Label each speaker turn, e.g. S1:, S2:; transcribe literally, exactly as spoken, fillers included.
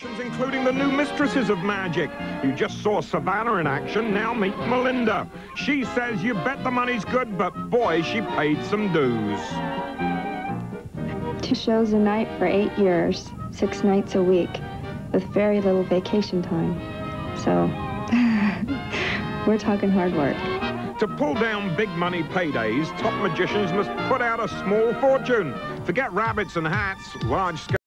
S1: attractions, including the new mistresses of magic. You just saw Savannah in action, now meet Melinda. She says you bet the money's good, but boy, she paid some dues.
S2: Two shows a night for eight years, six nights a week, with very little vacation time. So, we're talking hard work.
S1: To pull down big money paydays, top magicians must put out a small fortune. Forget rabbits and hats, large scale.